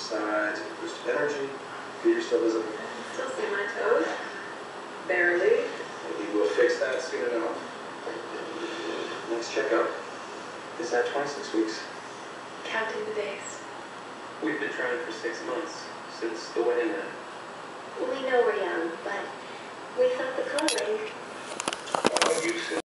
sides, boosted energy. Feet are still visible. Still see my toes. Barely. Maybe we'll fix that soon enough. Next checkup is at 26 weeks. Counting the days. We've been trying for 6 months, since the wedding night. We know we're young, but we felt the calling. You